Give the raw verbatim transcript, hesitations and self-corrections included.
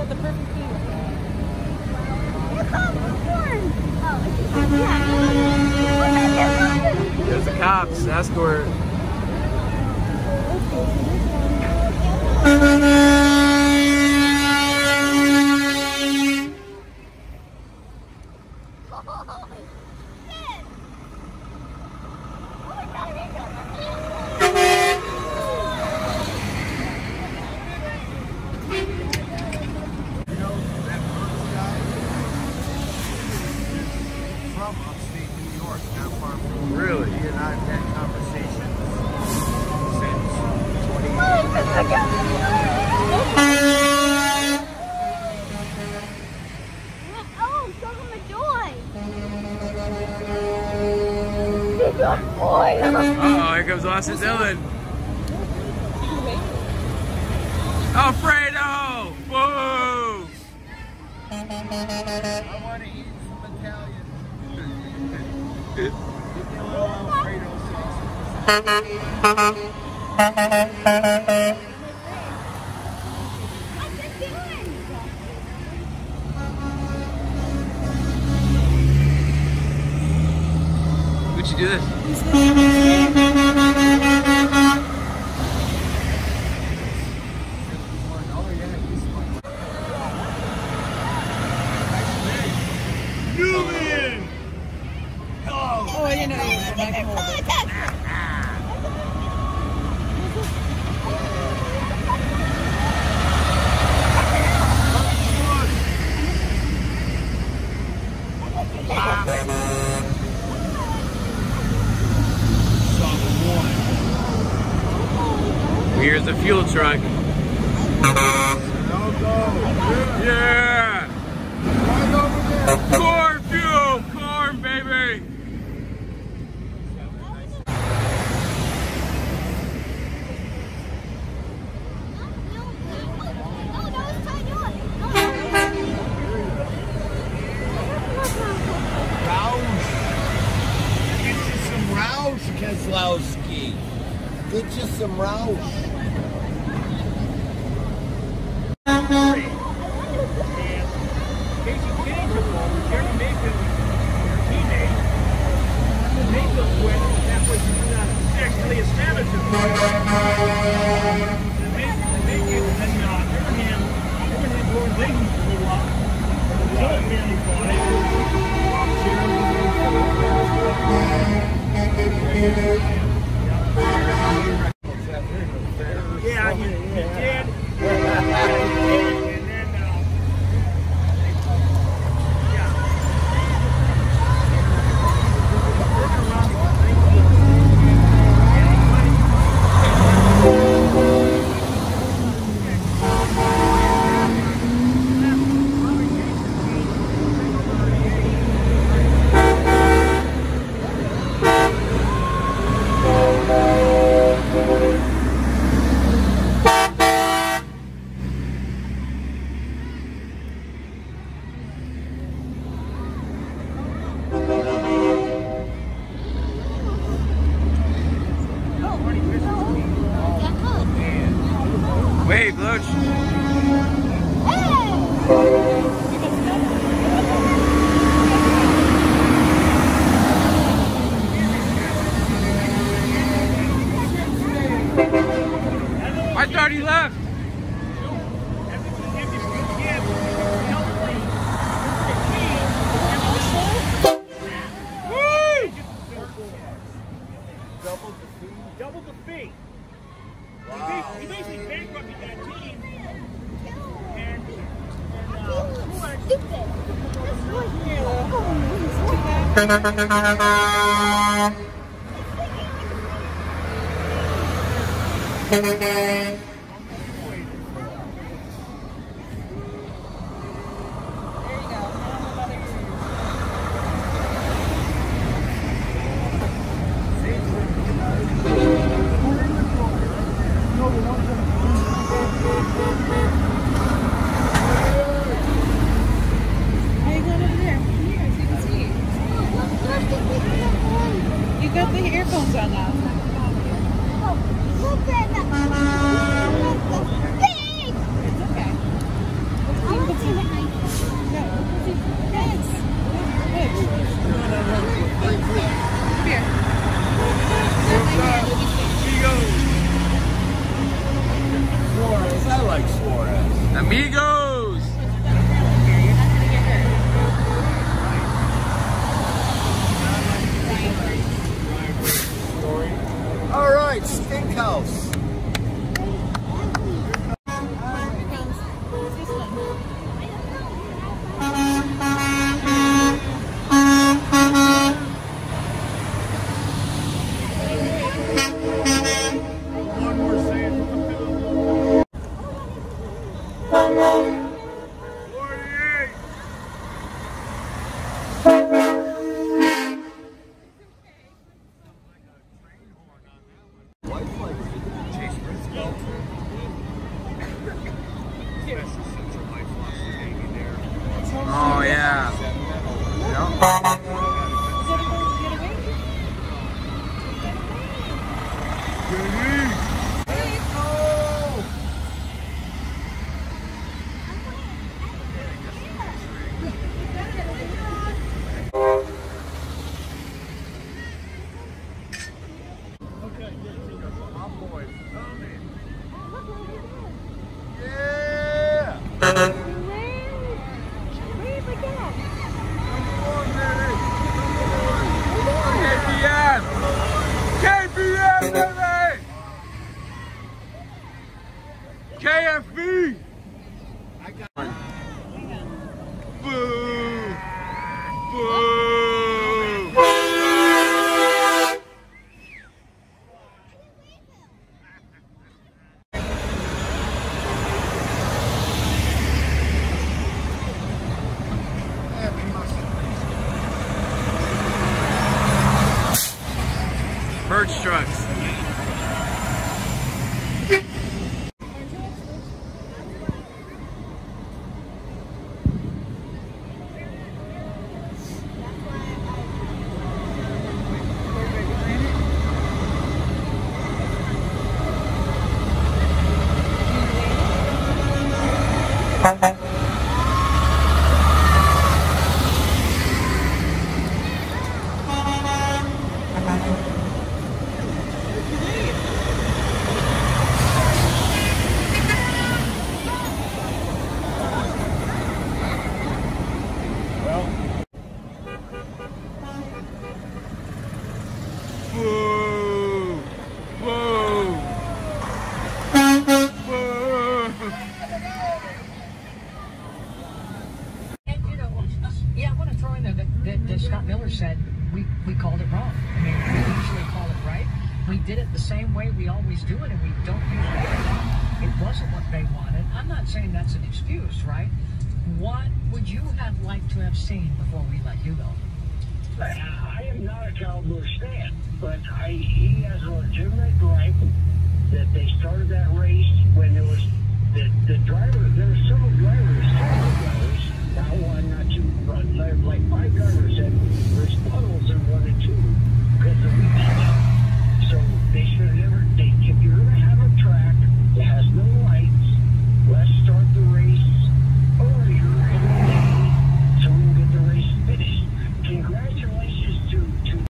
the perfect food. There's the cops, escort. Really? He and I have had conversations since twenty Oh, show him the joy. Good boy. Uh-oh, here comes Austin Dillon. Alfredo! Whoa! I want to eat some Italian. Give me a little Alfredo sauce. Would you do this? Newman! Oh, I didn't know you were back and hold it. Here's the fuel truck. Yeah! Corn fuel! Corn, baby! Get you some Roush, Keselowski. Get you some Roush. Yeah, he, he did. Wave, Loach. I thought he left. Double the fee. Double the fee. Wow. He basically bankrupted that team. And, and uh, Stupid. You got the earphones on now. Look at that. Big. It's okay. I want Amigos! All right, steakhouse. Oh, yeah. K F B! I got one. Boo! Boo! Birch trucks. Whoa! Whoa! And you know, yeah, I want to throw in there that, that, that Scott Miller said we, we called it wrong. I mean, we usually call it right. We did it the same way we always do it, and we don't usually do it. It wasn't what they wanted. I'm not saying that's an excuse, right? What would you have liked to have seen before we let you go? I am not a Cowboys fan, but I, he has a legitimate gripe that they started that race when there was the, the driver, there were several drivers